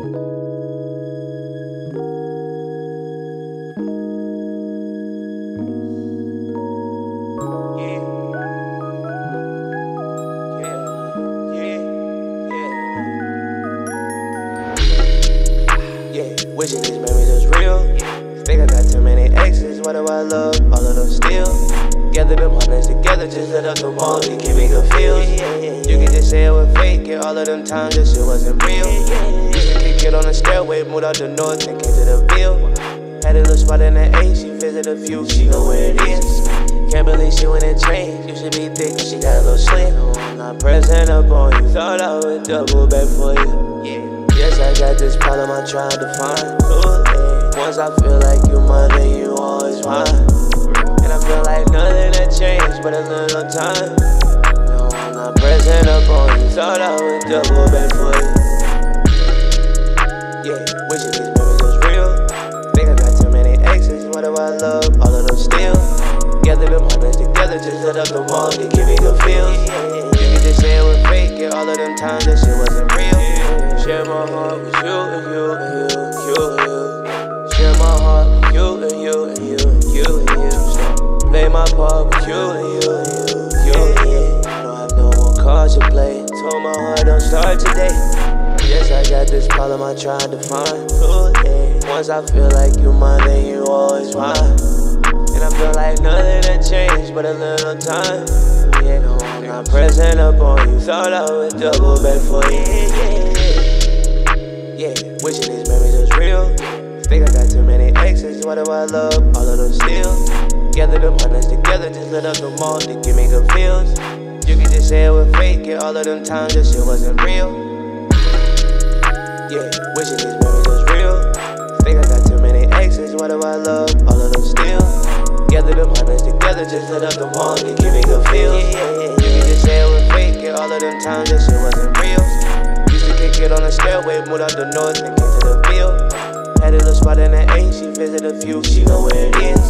Wishing these memories was real. Think I got too many exes, what do I love? All of them still. Gather them partners together, just lit up the walls and give me good feels. You can just say it was fake, yeah, all of them times that shit wasn't real. Used to kick it on the stairway, moved out the north and came to the Ville. Had a little spot in the A, she visit a few, she know where it is. Can't believe she went and changed, you should be thick, she got a little slim. I'm not pressing up on you, thought I would double back for you. Yes, I got this problem I'm trying to find. Once I feel like you mine, then you always mine. And I feel like nothing had changed but a little time. No, I'm not pressing up on you, thought I would double back for you. Yeah, wishing these memories was real. Think I got too many exes, what do I love? All of them still. Gather them partners together, just lit up the walls, they give me good feels. You can just say it was fake, yeah, all of them times that shit wasn't real. Share my heart with you and you and you and you and you. Share my heart with you and you and you and you and you. Play my part with you and you and you and you and you. Don't have no more cards to play. Told my heart don't start today. Yes, I got this problem I'm trying to find. Once I feel like you mine, then you always mine. And I feel like nothing had changed but a little time. Yeah, no, I'm not pressing up on you. Thought I would double back for you. Yeah, wishing these memories was real. Think I got too many exes, what do I love? All of them still. Gather them partners together, just lit up the malls, they give me good feels. You can just say it was fake, yeah, all of them times that shit wasn't real. Yeah, wishing these memories was real. Think I got too many exes, what do I love? All of them still. Gather them partners together, just lit up the malls, they give me good feels. You can just say it was fake, yeah, all of them times that shit wasn't real. Kick it on the stairway, moved out the north and came to the Ville. Had a little spot in the A, she visit a few, she know where it is.